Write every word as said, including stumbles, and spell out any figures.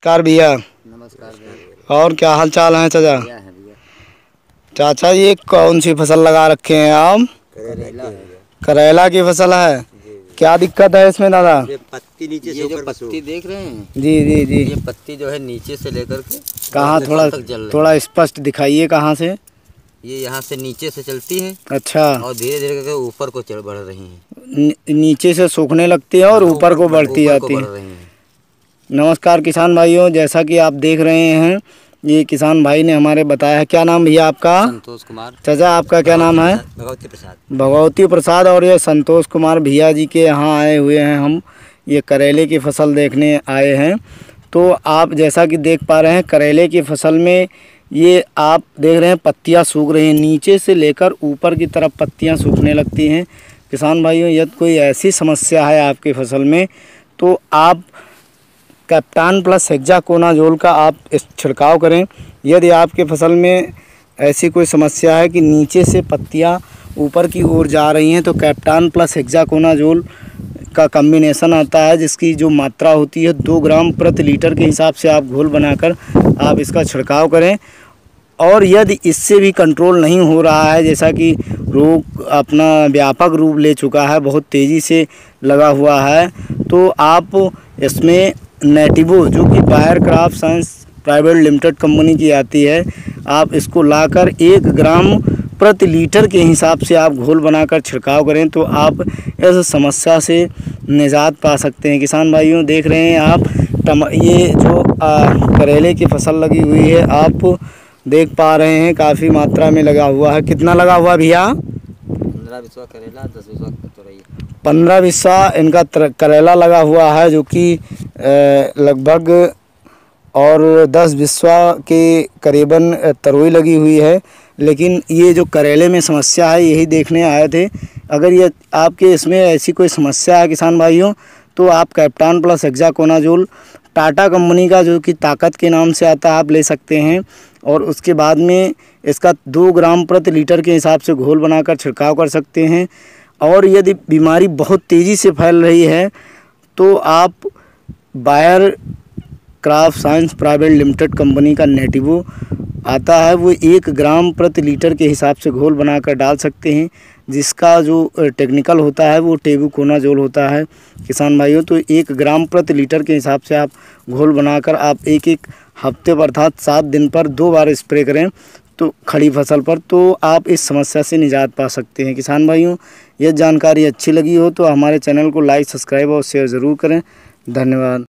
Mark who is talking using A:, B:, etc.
A: नमस्कार भैया।
B: नमस्कार भैया।
A: और क्या हाल चाल है चाचा?
B: भैया है भैया।
A: चाचा ये कौन सी फसल लगा रखे हैं आप?
B: करेला है।
A: करेला की फसल है। क्या दिक्कत है इसमें दादा?
B: ये पत्ती नीचे ये जो पत्ती देख रहे हैं,
A: जी जी जी,
B: ये पत्ती जो है नीचे से लेकर के
A: कहाँ थोड़ा थोड़ा स्पष्ट दिखाइए कहाँ से?
B: ये यहाँ से नीचे से चलती है।
A: अच्छा।
B: और धीरे धीरे करके ऊपर को चढ़ बढ़ रही हैं।
A: नीचे से सूखने लगती है और ऊपर को बढ़ती जाती है। नमस्कार किसान भाइयों, जैसा कि आप देख रहे हैं ये किसान भाई ने हमारे बताया है। क्या नाम भैया आपका?
B: संतोष कुमार।
A: चाचा आपका क्या नाम है?
B: भगवती प्रसाद।
A: भगवती प्रसाद। और ये संतोष कुमार भैया जी के यहाँ आए हुए हैं हम, ये करेले की फसल देखने आए हैं। तो आप जैसा कि देख पा रहे हैं करेले की फसल में ये आप देख रहे हैं पत्तियां सूख रही हैं, नीचे से लेकर ऊपर की तरफ पत्तियां सूखने लगती हैं। किसान भाइयों यदि कोई ऐसी समस्या है आपकी फसल में तो आप कैप्टान प्लस हेक्साकोनाजोल का आप इस छिड़काव करें। यदि आपके फसल में ऐसी कोई समस्या है कि नीचे से पत्तियां ऊपर की ओर जा रही हैं तो कैप्टान प्लस हेक्साकोनाजोल का कम्बिनेशन आता है जिसकी जो मात्रा होती है दो ग्राम प्रति लीटर के हिसाब से आप घोल बनाकर आप इसका छिड़काव करें। और यदि इससे भी कंट्रोल नहीं हो रहा है, जैसा कि रोग अपना व्यापक रूप ले चुका है, बहुत तेज़ी से लगा हुआ है, तो आप इसमें नेटिवो जो कि Bayer crop science private limited company की आती है, आप इसको लाकर एक ग्राम प्रति लीटर के हिसाब से आप घोल बनाकर छिड़काव करें तो आप इस समस्या से निजात पा सकते हैं। किसान भाइयों देख रहे हैं आप टम ये जो आ, करेले की फसल लगी हुई है, आप देख पा रहे हैं काफ़ी मात्रा में लगा हुआ है। कितना लगा हुआ भैया?
B: पंद्रह बिस्वा करेला, दस बिस्वा तोरई।
A: पंद्रह बिस्वा इनका करेला लगा हुआ है जो कि लगभग और दस बिस्वा के करीबन तरोई लगी हुई है। लेकिन ये जो करेले में समस्या है यही देखने आए थे। अगर ये आपके इसमें ऐसी कोई समस्या है किसान भाइयों तो आप captan plus hexaconazole Tata company का जो कि ताकत के नाम से आता है आप ले सकते हैं। और उसके बाद में इसका दो ग्राम प्रति लीटर के हिसाब से घोल बनाकर छिड़काव कर सकते हैं। और यदि बीमारी बहुत तेज़ी से फैल रही है तो आप Bayer crop science private limited company का नेटिवो आता है, वो एक ग्राम प्रति लीटर के हिसाब से घोल बनाकर डाल सकते हैं, जिसका जो टेक्निकल होता है वो टेबुकोनाजोल होता है। किसान भाइयों तो एक ग्राम प्रति लीटर के हिसाब से आप घोल बनाकर आप एक एक हफ्ते पर अर्थात सात दिन पर दो बार स्प्रे करें तो खड़ी फसल पर, तो आप इस समस्या से निजात पा सकते हैं। किसान भाइयों यह जानकारी अच्छी लगी हो तो हमारे चैनल को लाइक सब्सक्राइब और शेयर ज़रूर करें। धन्यवाद।